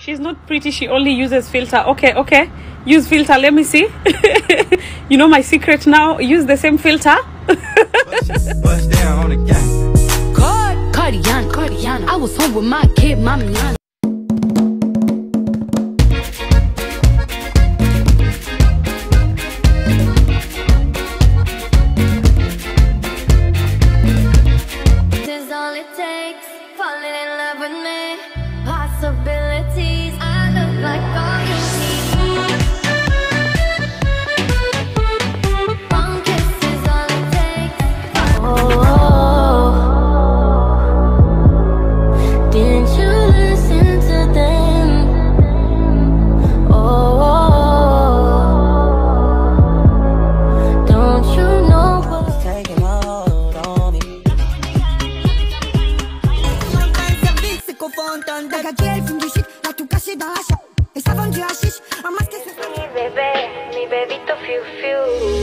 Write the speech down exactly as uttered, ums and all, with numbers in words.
She's not pretty, she only uses filter. Okay, okay. Use filter, let me see. You know my secret now. Use the same filter. Bust down on the gang. Card, Cardiana, Cardiana. I was home with my kid, mommy. This is all it takes. Falling in love with me. Possibilities. I look like all you need. One kiss is all it takes. Oh, didn't you listen to them? Oh, don't you know what's taking hold on me? Mi bébé, mi bébito fiu fiu.